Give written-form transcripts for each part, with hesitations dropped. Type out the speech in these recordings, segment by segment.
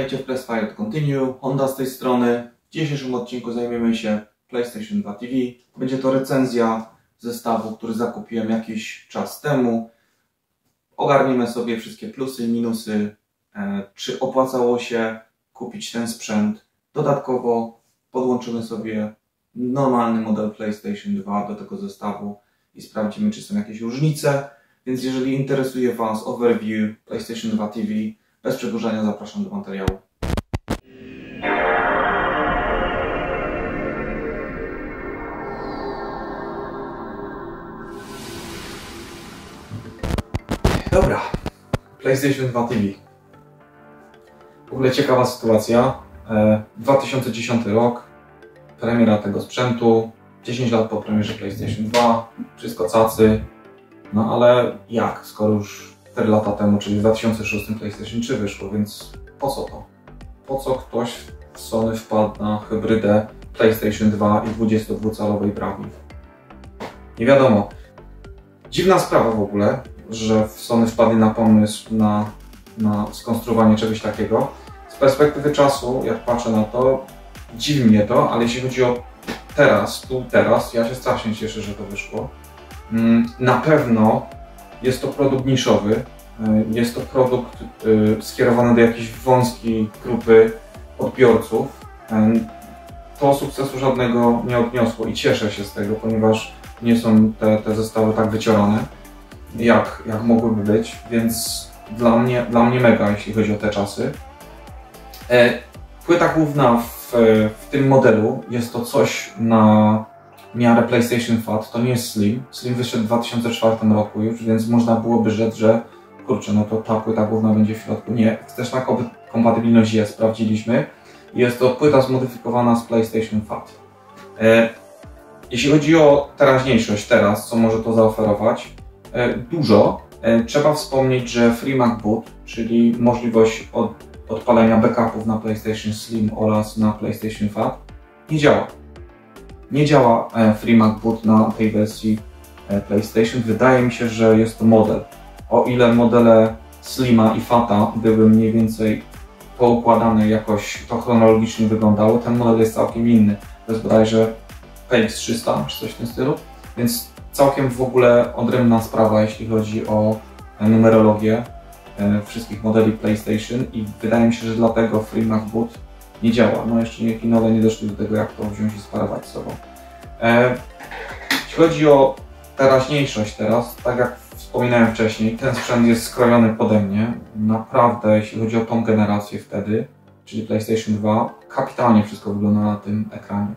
Witajcie w Press Fire Continue, Honda z tej strony. W dzisiejszym odcinku zajmiemy się PlayStation 2 TV. Będzie to recenzja zestawu, który zakupiłem jakiś czas temu. Ogarniemy sobie wszystkie plusy i minusy, czy opłacało się kupić ten sprzęt. Dodatkowo podłączymy sobie normalny model PlayStation 2 do tego zestawu i sprawdzimy, czy są jakieś różnice. Więc jeżeli interesuje Was overview PlayStation 2 TV, bez przedłużania zapraszam do materiału. Dobra, PlayStation 2 TV. W ogóle ciekawa sytuacja. 2010 rok, premiera tego sprzętu, 10 lat po premierze PlayStation 2, wszystko cacy. No ale jak, skoro już 4 lata temu, czyli w 2006 PlayStation 3 wyszło, więc po co to? Po co ktoś w Sony wpadł na hybrydę PlayStation 2 i 22-calowej Bravi? Nie wiadomo. Dziwna sprawa w ogóle, że w Sony wpadli na pomysł na skonstruowanie czegoś takiego. Z perspektywy czasu, jak patrzę na to, dziwi mnie to, ale jeśli chodzi o teraz, ja się strasznie cieszę, że to wyszło. Na pewno jest to produkt niszowy, jest to produkt skierowany do jakiejś wąskiej grupy odbiorców. To sukcesu żadnego nie odniosło i cieszę się z tego, ponieważ nie są te zestawy tak wyciorane, jak mogłyby być, więc dla mnie mega, jeśli chodzi o te czasy. Płyta główna w tym modelu jest to coś na miarę PlayStation FAT, to nie jest Slim. Slim wyszedł w 2004 roku już, więc można byłoby rzec, że kurczę, no to ta płyta główna będzie w środku. Nie, też na kompatybilność jest, sprawdziliśmy. Jest to płyta zmodyfikowana z PlayStation FAT. Jeśli chodzi o teraźniejszość teraz, co może to zaoferować? Dużo. Trzeba wspomnieć, że FreeMac Boot, czyli możliwość odpalenia backupów na PlayStation Slim oraz na PlayStation FAT, nie działa. Nie działa FreeMac Boot na tej wersji PlayStation. Wydaje mi się, że jest to model. O ile modele Slima i Fata były mniej więcej poukładane, jakoś to chronologicznie wyglądało, ten model jest całkiem inny. To jest bodajże PX300 czy coś w tym stylu. Więc całkiem w ogóle odrębna sprawa, jeśli chodzi o numerologię wszystkich modeli PlayStation i wydaje mi się, że dlatego FreeMac Boot nie działa. No jeszcze kinole nie doszli do tego, jak to wziąć i sparować z sobą. Jeśli chodzi o teraźniejszość teraz, tak jak wspominałem wcześniej, ten sprzęt jest skrojony pode mnie. Naprawdę, jeśli chodzi o tą generację wtedy, czyli PlayStation 2, kapitalnie wszystko wygląda na tym ekranie.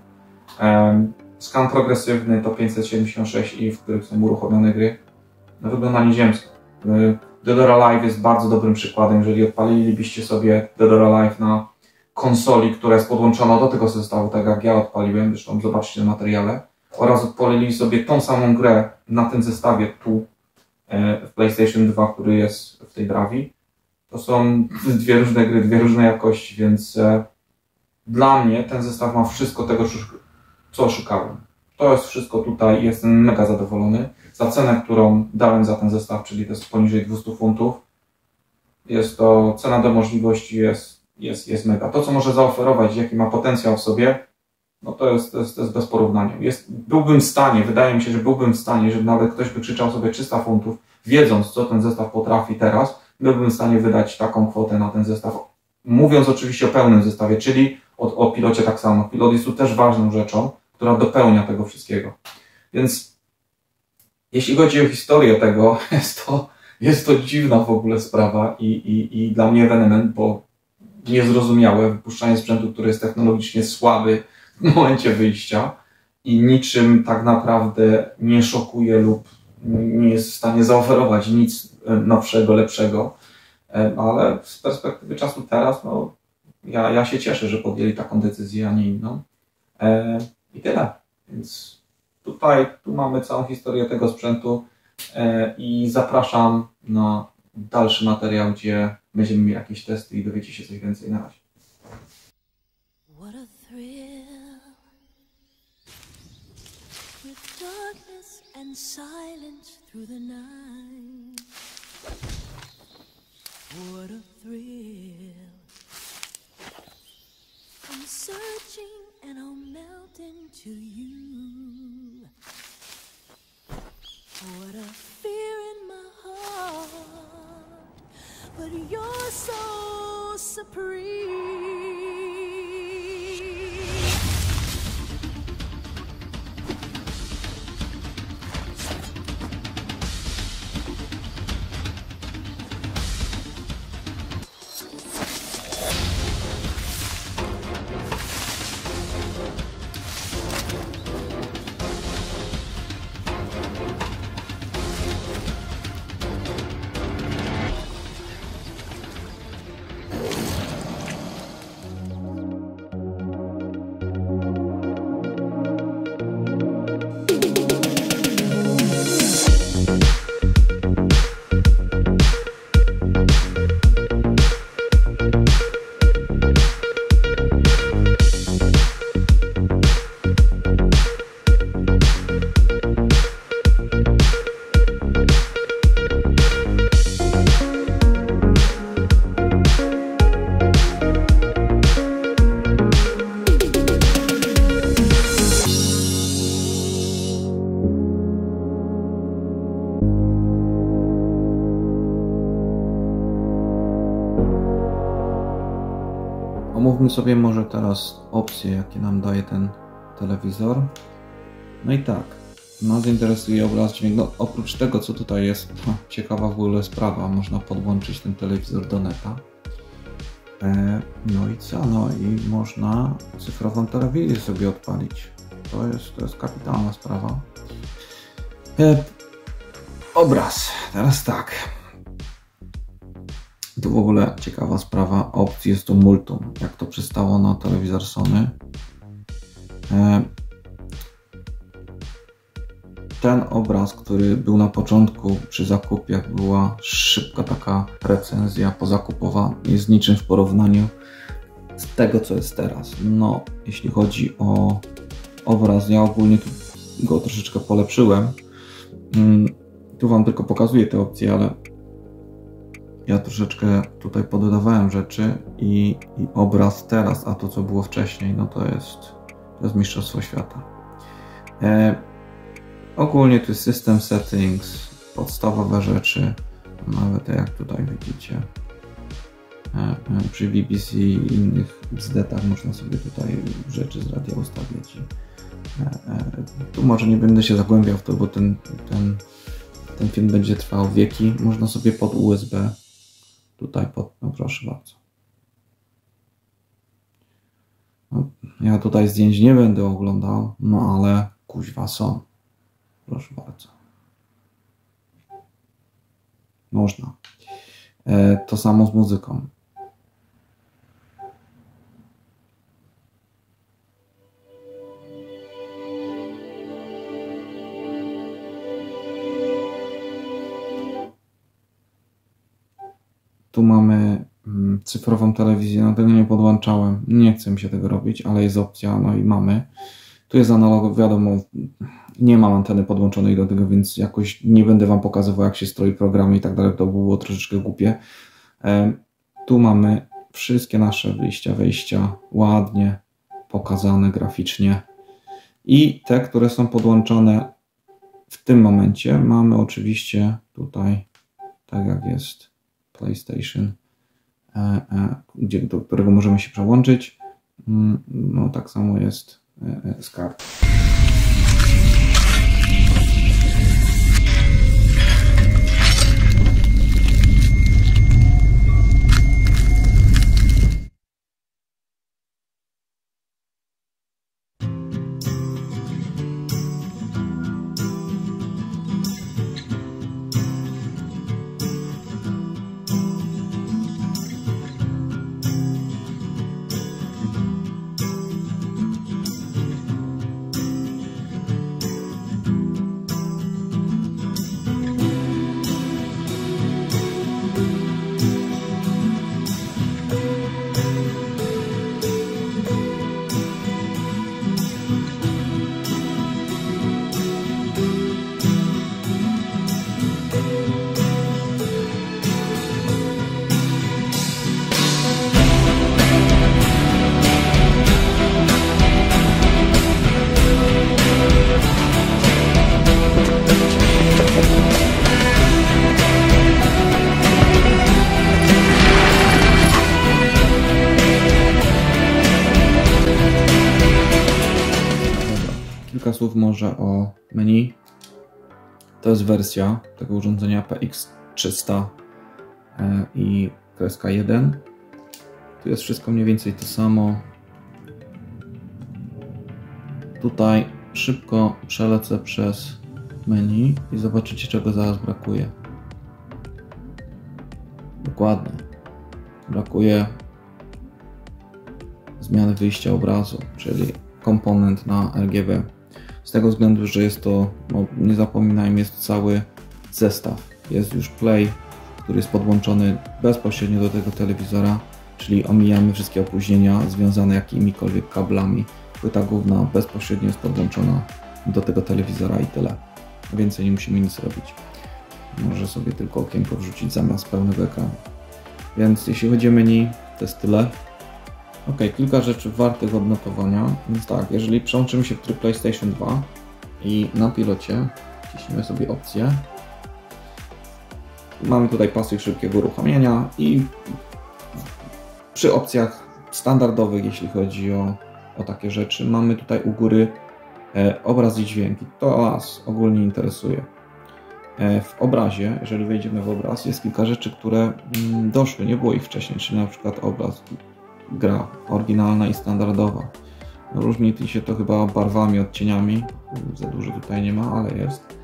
Skan progresywny to 576i, w których są uruchomione gry. No, wygląda nieziemsko. Dead or Alive jest bardzo dobrym przykładem. Jeżeli odpalilibyście sobie Dead or Alive na konsoli, która jest podłączona do tego zestawu, tak jak ja odpaliłem, zresztą zobaczcie na materiale, oraz odpalili sobie tą samą grę na tym zestawie tu w PlayStation 2, który jest w tej Bravi. To są dwie różne gry, dwie różne jakości, więc dla mnie ten zestaw ma wszystko tego, co szukałem. To jest wszystko tutaj i jestem mega zadowolony. Za cenę, którą dałem za ten zestaw, czyli to jest poniżej 200 funtów, jest to cena do możliwości, jest mega. To, co może zaoferować, jaki ma potencjał w sobie, no to jest bez porównania. Byłbym w stanie, wydaje mi się, że byłbym w stanie, żeby nawet ktoś wykrzyczał sobie 300 funtów, wiedząc, co ten zestaw potrafi teraz, byłbym w stanie wydać taką kwotę na ten zestaw. Mówiąc oczywiście o pełnym zestawie, czyli o pilocie tak samo. Pilot jest tu też ważną rzeczą, która dopełnia tego wszystkiego. Więc jeśli chodzi o historię tego, jest to dziwna w ogóle sprawa i dla mnie ewenement, bo niezrozumiałe wypuszczanie sprzętu, który jest technologicznie słaby w momencie wyjścia i niczym tak naprawdę nie szokuje lub nie jest w stanie zaoferować nic nowszego, lepszego, ale z perspektywy czasu teraz, no, ja się cieszę, że podjęli taką decyzję, a nie inną. I tyle. Więc tu mamy całą historię tego sprzętu i zapraszam na dalszy materiał, gdzie będziemy mieli jakieś testy i dowiecie się coś więcej na razie. What a thrill with darkness and silence through the night. What a thrill searching and I'll melt into you. What a fear in my heart, but you're so supreme. Omówmy sobie może teraz opcje, jakie nam daje ten telewizor. No i tak, nas interesuje obraz, dźwięk. No, oprócz tego, co tutaj jest, ciekawa w ogóle sprawa, można podłączyć ten telewizor do neta. No i co? No i można cyfrową telewizję sobie odpalić. To jest kapitalna sprawa. Obraz. Teraz tak. Tu w ogóle ciekawa sprawa opcji jest to multum, jak to przystało na telewizor Sony. Ten obraz, który był na początku przy zakupie, jak była szybka taka recenzja pozakupowa, jest niczym w porównaniu z tego, co jest teraz. No, jeśli chodzi o obraz, ja ogólnie tu go troszeczkę polepszyłem. Tu Wam tylko pokazuję te opcje, ale ja troszeczkę tutaj pododawałem rzeczy i obraz teraz, a to co było wcześniej, no to jest mistrzostwo świata. Ogólnie tu jest system settings, podstawowe rzeczy, nawet jak tutaj widzicie. Przy BBC i innych bzdetach można sobie tutaj rzeczy z radia ustawiać. Tu może nie będę się zagłębiał w to, bo ten film będzie trwał wieki. Można sobie pod USB tutaj, no proszę bardzo. No, ja tutaj zdjęć nie będę oglądał, no ale kuźwa są. Proszę bardzo. Można. To samo z muzyką. Tu mamy cyfrową telewizję, no tego nie podłączałem, nie chcę mi się tego robić, ale jest opcja, no i mamy. Tu jest analog, wiadomo, nie mam anteny podłączonej do tego, więc jakoś nie będę Wam pokazywał, jak się stroi programy i tak dalej, to było troszeczkę głupie. Tu mamy wszystkie nasze wyjścia, wejścia, ładnie pokazane graficznie. I te, które są podłączone w tym momencie, mamy oczywiście tutaj, tak jak jest PlayStation, do którego możemy się przełączyć. No tak samo jest z kart. kilka słów może o menu. To jest wersja tego urządzenia PX300 i -1. Tu jest wszystko mniej więcej to samo. Tutaj szybko przelecę przez menu i zobaczycie, czego zaraz brakuje. Dokładnie. Brakuje zmiany wyjścia obrazu, czyli komponent na RGB. Z tego względu, że jest to, no nie zapominajmy, jest cały zestaw. Jest już Play, który jest podłączony bezpośrednio do tego telewizora, czyli omijamy wszystkie opóźnienia związane jakimikolwiek kablami. Płyta główna bezpośrednio jest podłączona do tego telewizora i tyle. Więcej nie musimy nic robić. Może sobie tylko okienko wrzucić zamiast pełnego ekranu. Więc jeśli chodzi o menu, to jest tyle. Ok, kilka rzeczy wartych odnotowania. Więc tak, jeżeli przełączymy się w tryb PlayStation 2 i na pilocie wciśnimy sobie opcję, mamy tutaj pasy szybkiego uruchamiania i przy opcjach standardowych, jeśli chodzi o takie rzeczy, mamy tutaj u góry obraz i dźwięki. To nas ogólnie interesuje. W obrazie, jeżeli wejdziemy w obraz, jest kilka rzeczy, które doszły, nie było ich wcześniej, czyli na przykład obraz, gra oryginalna i standardowa. Różni się to chyba barwami, odcieniami, za dużo tutaj nie ma, ale jest.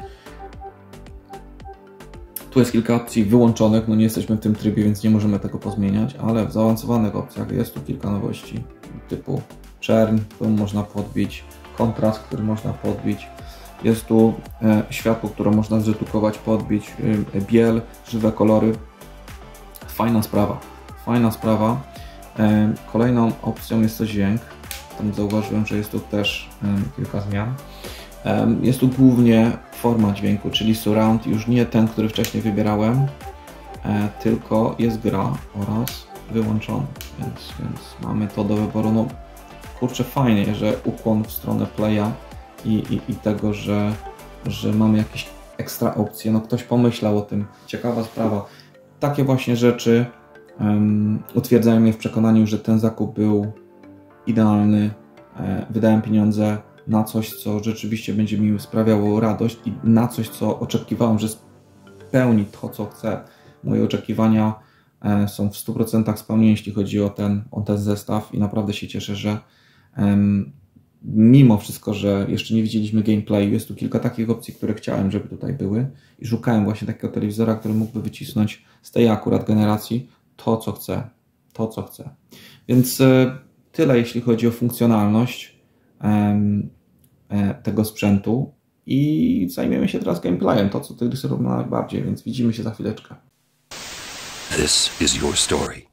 Tu jest kilka opcji wyłączonych, no nie jesteśmy w tym trybie, więc nie możemy tego pozmieniać, ale w zaawansowanych opcjach jest tu kilka nowości, typu czerń, którą można podbić, kontrast, który można podbić. Jest tu światło, które można zredukować, podbić, biel, żywe kolory. Fajna sprawa, fajna sprawa. Kolejną opcją jest to dźwięk. Tam zauważyłem, że jest tu też kilka zmian. Jest tu głównie forma dźwięku, czyli surround, już nie ten, który wcześniej wybierałem, tylko jest gra oraz wyłączony, więc mamy to do wyboru. No kurczę, fajnie, że ukłon w stronę playa i tego, że mamy jakieś ekstra opcje. No ktoś pomyślał o tym, ciekawa sprawa. Takie właśnie rzeczy utwierdzają mnie w przekonaniu, że ten zakup był idealny. Wydałem pieniądze na coś, co rzeczywiście będzie mi sprawiało radość i na coś, co oczekiwałem, że spełni to, co chcę. Moje oczekiwania są w 100% spełnione, jeśli chodzi o ten zestaw i naprawdę się cieszę, że mimo wszystko, że jeszcze nie widzieliśmy gameplayu, jest tu kilka takich opcji, które chciałem, żeby tutaj były i szukałem właśnie takiego telewizora, który mógłby wycisnąć z tej akurat generacji to, co chcę. To, co chcę. Więc tyle, jeśli chodzi o funkcjonalność tego sprzętu i zajmiemy się teraz gameplayem, to co Tygrysy robią najbardziej, więc widzimy się za chwileczkę. This is your story.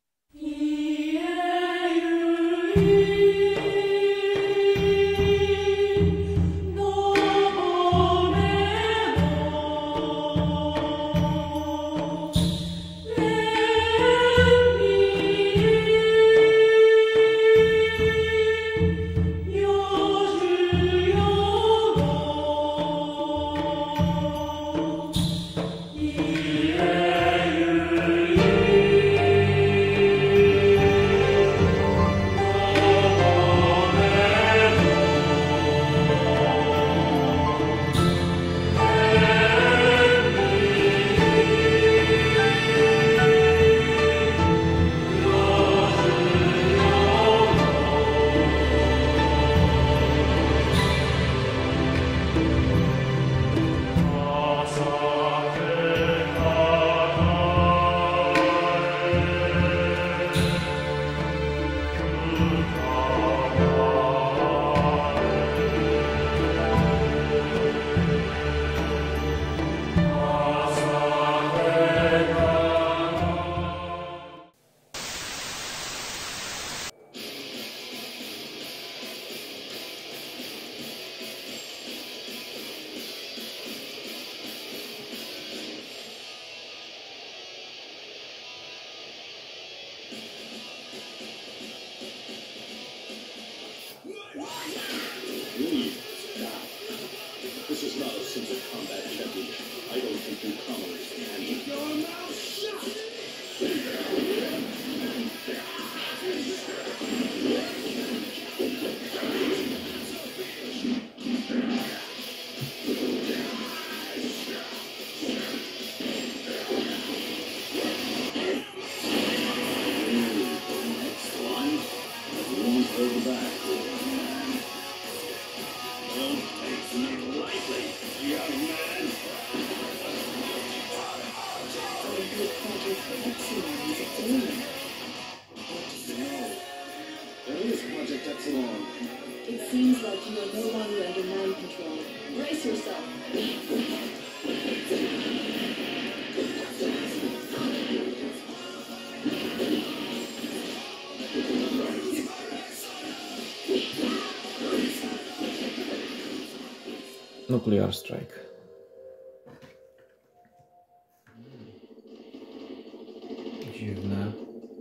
This is not a simple combat championship. I don't think you commoners can. Keep your mouth shut! lightly, young man. There is Project Epsilon. It seems like you are no longer under mind control. Brace yourself. Nuclear Strike. Dziwne.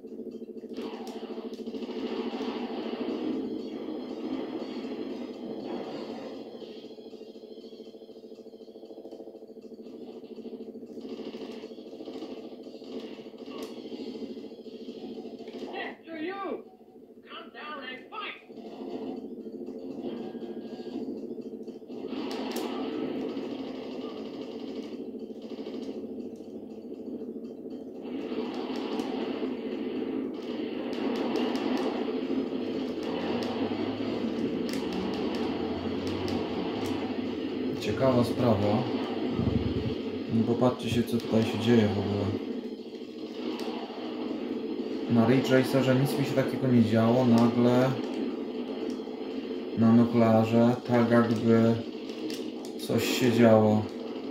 After you! Come down and fight! Ciekawa sprawa. Popatrzcie się, co tutaj się dzieje w ogóle. Na Ridge Racerze nic mi się takiego nie działo. Nagle na nuklearze tak jakby coś się działo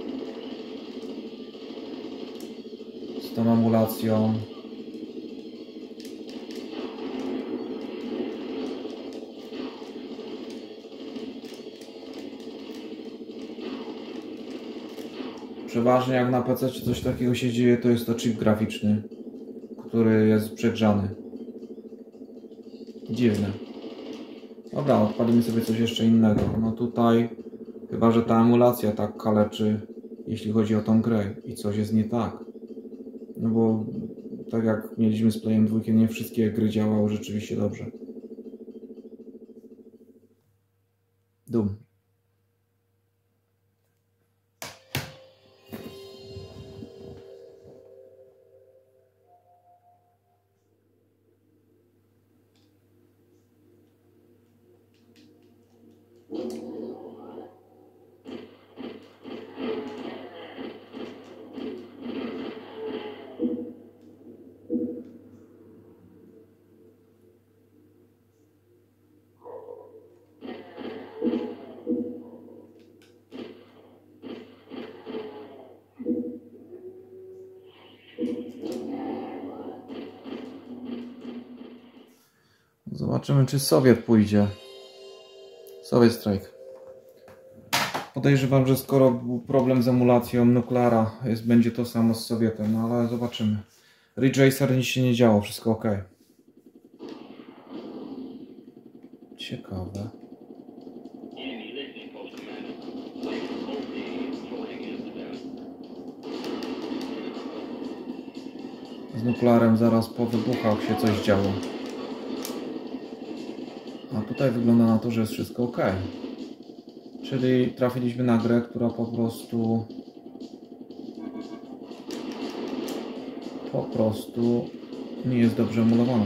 z tą emulacją. Przeważnie jak na PC czy coś takiego się dzieje, to jest to chip graficzny, który jest przegrzany. Dziwne. Dobra, odpalimy sobie coś jeszcze innego. No tutaj, chyba że ta emulacja tak kaleczy, jeśli chodzi o tą grę i coś jest nie tak. No bo tak jak mieliśmy z Playem 2, nie wszystkie gry działały rzeczywiście dobrze. Doom. Zobaczymy, czy Sowiet pójdzie. Soviet Strike. Podejrzewam, że skoro był problem z emulacją nukleara, będzie to samo z Sowietem, no ale zobaczymy. Ridge Racer nic się nie działo, wszystko ok. Ciekawe. Z nuklearem zaraz po wybuchach się coś działo. A tutaj wygląda na to, że jest wszystko ok. Czyli trafiliśmy na grę, która po prostu nie jest dobrze emulowana.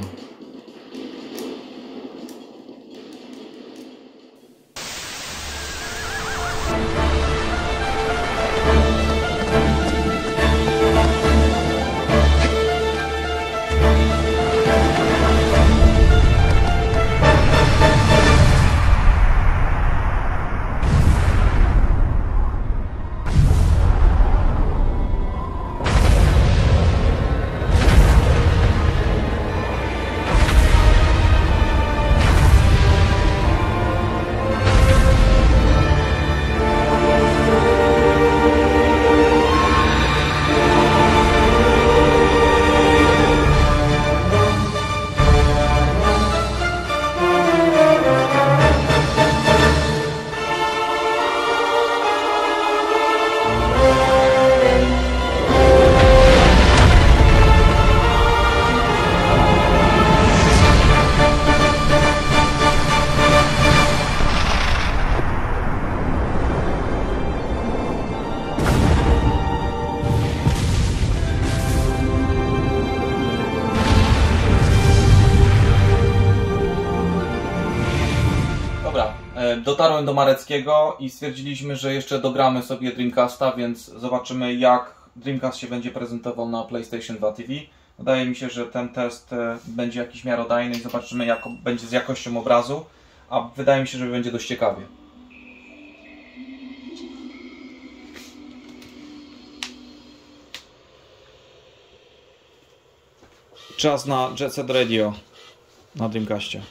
Dotarłem do Mareckiego i stwierdziliśmy, że jeszcze dogramy sobie Dreamcasta, więc zobaczymy, jak Dreamcast się będzie prezentował na PlayStation 2 TV. Wydaje mi się, że ten test będzie jakiś miarodajny i zobaczymy, jak będzie z jakością obrazu, a wydaje mi się, że będzie dość ciekawie. Czas na Jet Set Radio na Dreamcastie.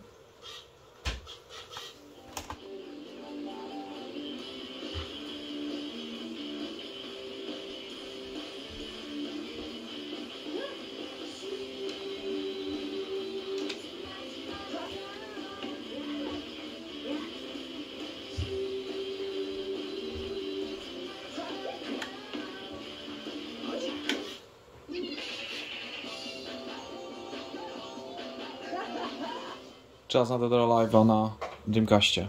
Czas na Dead or Alive'a na Dreamcastie.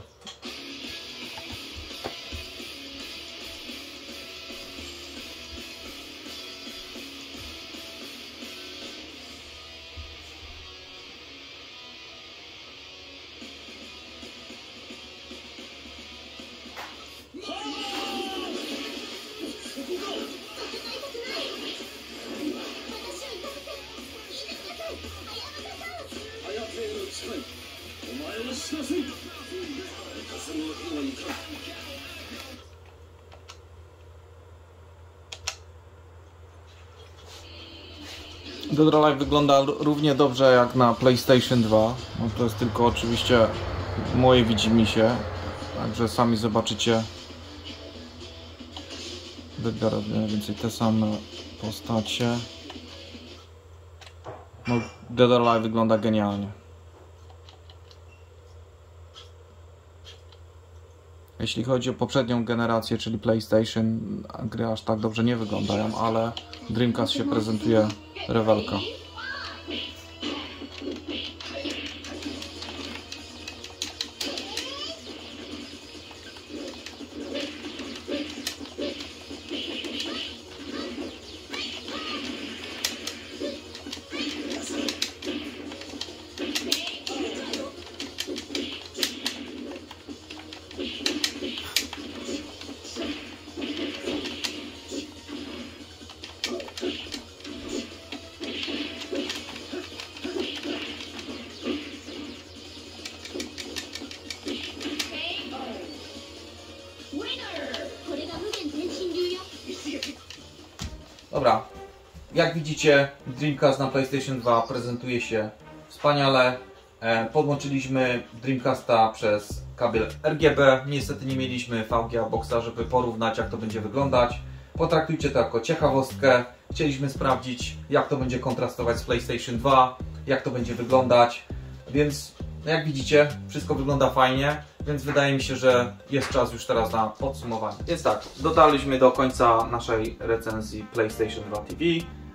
Dead or Alive wygląda równie dobrze jak na PlayStation 2. No to jest tylko oczywiście moje widzimisię, także sami zobaczycie. Wybiorę mniej więcej te same postacie. No, Dead or Alive wygląda genialnie. Jeśli chodzi o poprzednią generację, czyli PlayStation, gry aż tak dobrze nie wyglądają, ale Dreamcast się prezentuje rewelka. Dobra, jak widzicie, Dreamcast na PlayStation 2 prezentuje się wspaniale. Podłączyliśmy Dreamcasta przez kabel RGB. Niestety nie mieliśmy VGA Boxa, żeby porównać, jak to będzie wyglądać. Potraktujcie to jako ciekawostkę. Chcieliśmy sprawdzić, jak to będzie kontrastować z PlayStation 2, jak to będzie wyglądać. Więc jak widzicie, wszystko wygląda fajnie, więc wydaje mi się, że jest czas już teraz na podsumowanie. Więc tak, dotarliśmy do końca naszej recenzji PlayStation 2 TV.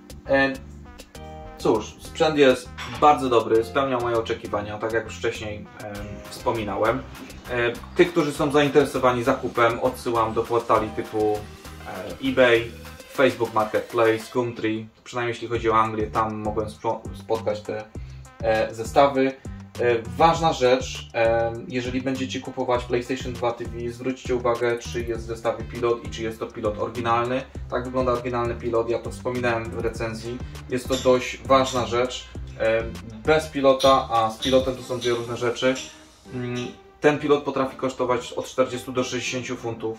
Cóż, sprzęt jest bardzo dobry, spełniał moje oczekiwania, tak jak już wcześniej wspominałem. Tych, którzy są zainteresowani zakupem, odsyłam do portali typu eBay, Facebook Marketplace, Gumtree, przynajmniej jeśli chodzi o Anglię, tam mogłem spotkać te zestawy. Ważna rzecz, jeżeli będziecie kupować PlayStation 2 TV, zwróćcie uwagę, czy jest w zestawie pilot i czy jest to pilot oryginalny. Tak wygląda oryginalny pilot, ja to wspominałem w recenzji. Jest to dość ważna rzecz. Bez pilota, a z pilotem to są dwie różne rzeczy. Ten pilot potrafi kosztować od 40 do 60 funtów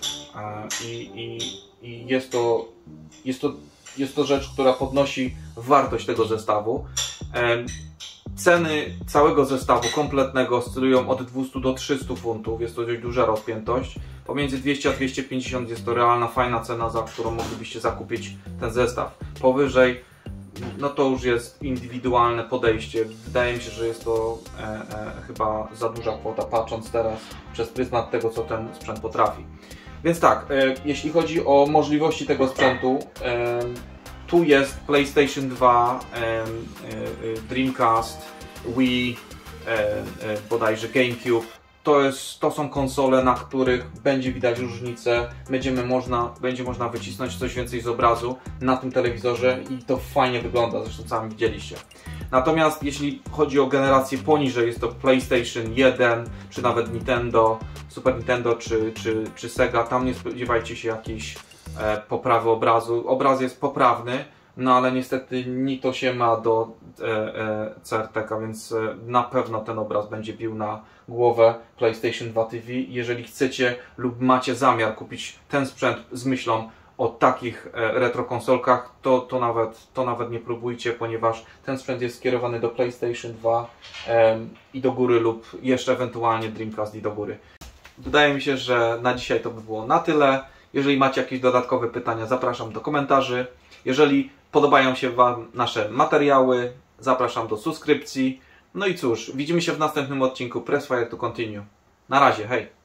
i jest to rzecz, która podnosi wartość tego zestawu. Ceny całego zestawu kompletnego oscylują od 200 do 300 funtów, jest to dość duża rozpiętość. Pomiędzy 200 a 250 jest to realna, fajna cena, za którą moglibyście zakupić ten zestaw. Powyżej, no to już jest indywidualne podejście. Wydaje mi się, że jest to chyba za duża kwota, patrząc teraz przez pryzmat tego, co ten sprzęt potrafi. Więc tak, jeśli chodzi o możliwości tego sprzętu, tu jest PlayStation 2, Dreamcast, Wii, bodajże GameCube. To są konsole, na których będzie widać różnicę, będzie można wycisnąć coś więcej z obrazu na tym telewizorze i to fajnie wygląda, zresztą sami widzieliście. Natomiast jeśli chodzi o generację poniżej, jest to PlayStation 1, czy nawet Nintendo, Super Nintendo, czy Sega, tam nie spodziewajcie się jakiejś poprawy obrazu. Obraz jest poprawny, no ale niestety ni to się ma do CRT-ka, więc na pewno ten obraz będzie bił na głowę PlayStation 2 TV. Jeżeli chcecie lub macie zamiar kupić ten sprzęt z myślą o takich retro konsolkach, to nawet nie próbujcie, ponieważ ten sprzęt jest skierowany do PlayStation 2 i do góry, lub jeszcze ewentualnie Dreamcast i do góry. Wydaje mi się, że na dzisiaj to by było na tyle. Jeżeli macie jakieś dodatkowe pytania, zapraszam do komentarzy. Jeżeli podobają się Wam nasze materiały, zapraszam do subskrypcji. No i cóż, widzimy się w następnym odcinku Press Fire to Continue. Na razie, hej!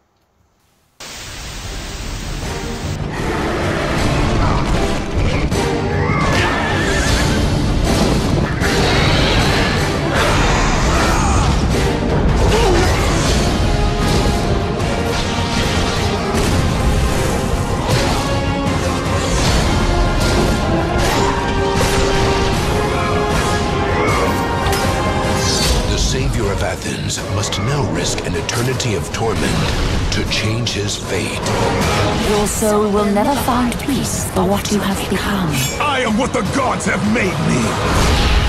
Savior of Athens must now risk an eternity of torment to change his fate. Your soul will never find peace for what you have become. I am what the gods have made me!